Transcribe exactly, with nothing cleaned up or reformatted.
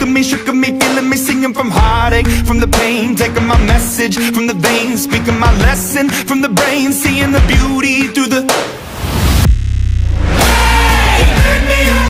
of me, shook of me, feeling me, singing from heartache, from the pain, taking my message from the veins, speaking my lesson from the brain, seeing the beauty through the